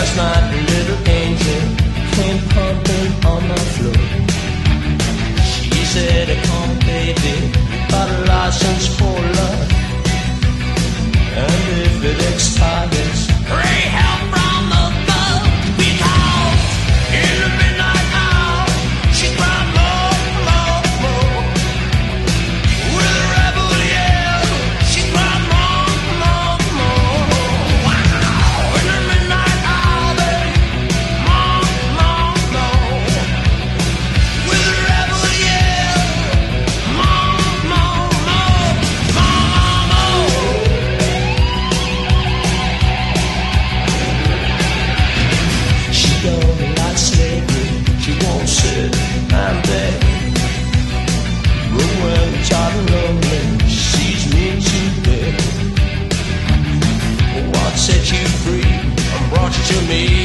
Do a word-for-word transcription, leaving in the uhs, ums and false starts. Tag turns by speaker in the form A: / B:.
A: Last night a little angel came pumping on my floor. She said, come baby, got a license for love, and if it expires, pray help from above. Because in the midnight hour, she cried more, more, more. With a rebel yell, she cried more, more, more. Wow! In the midnight hour, baby, more, more, more. With a rebel yell, more, more, more, more, more. She don't like slavery, she won't sit and beg. But when it's hot and lonely, she sees me today. What set you free and brought you to me?